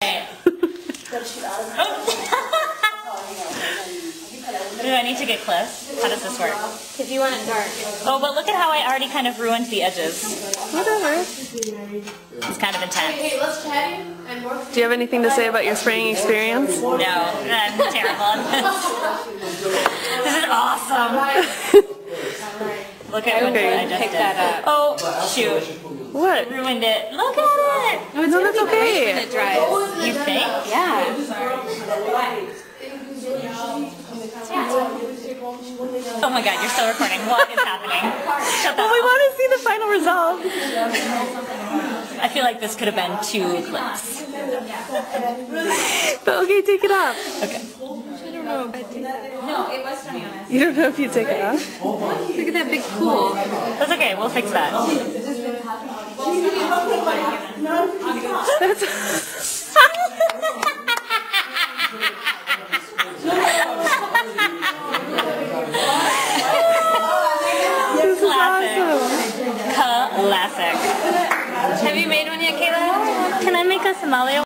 Do I need to get close? How does this work? Because you want it dark. Oh, but look at how I already kind of ruined the edges. Whatever. It's kind of intense. Hey, let's chat and work. Do you have anything to say about your spraying experience? No, I'm terrible at this. This is awesome. Look at what I just pick did. that up. Oh, shoot. What? Ruined it. Look at it. No, that's okay. When it dries. You think? Yeah. Oh my god, you're still recording. What is happening? Shut Well, we want to see the final result. I feel like this could have been 2 clips. But okay, take it off. Okay. I don't know if I take that. No, it was funny on us. You don't know if you take it off? Look at that big pool. That's okay, we'll fix that. That's Classic. Have you made one yet, Kayla? Can I make a sommelier?